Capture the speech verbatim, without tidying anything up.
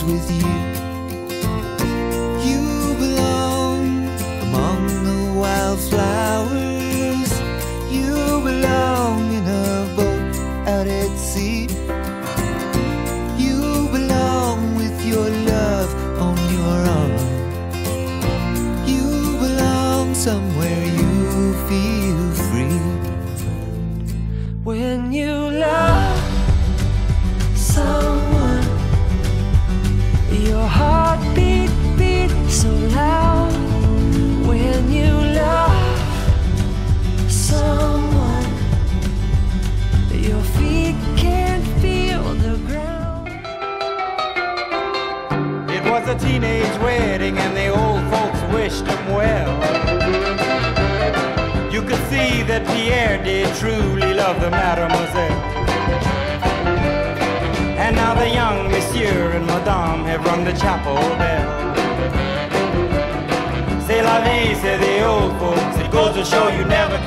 with you. You belong among the wildflowers. You belong in a boat out at sea. You belong with your love on your arm. You belong somewhere you feel free. When you love someone, your heart beat, beat so loud. When you love someone, your feet can't feel the ground. It was a teenage wedding and the old folks wished him well. You could see that Pierre did truly love the mademoiselle. And now the young monsieur and madame have rung the chapel bell. C'est la vie, say the old folks. It goes to show you never